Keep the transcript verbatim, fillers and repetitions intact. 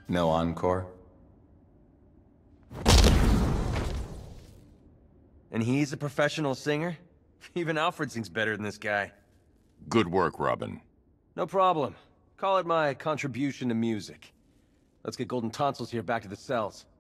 No encore? And he's a professional singer? Even Alfred sings better than this guy. Good work, Robin. No problem. Call it my contribution to music. Let's get Golden Tonsils here back to the cells.